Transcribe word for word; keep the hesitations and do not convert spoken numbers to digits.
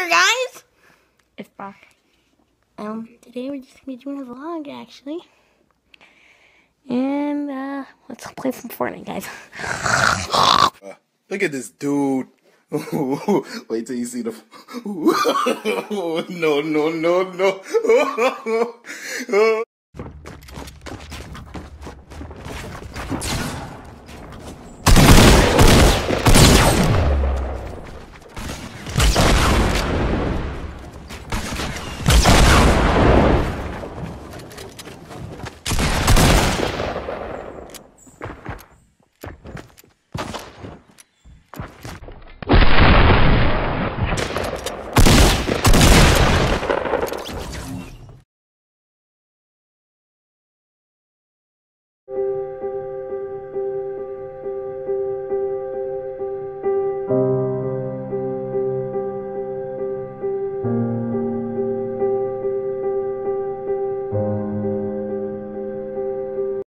here, guys. It's Brock. Um, today we're just gonna be doing a vlog, actually. And, uh, let's play some Fortnite, guys. Uh, look at this dude. Wait till you see the... no, no, no, no. Thank you.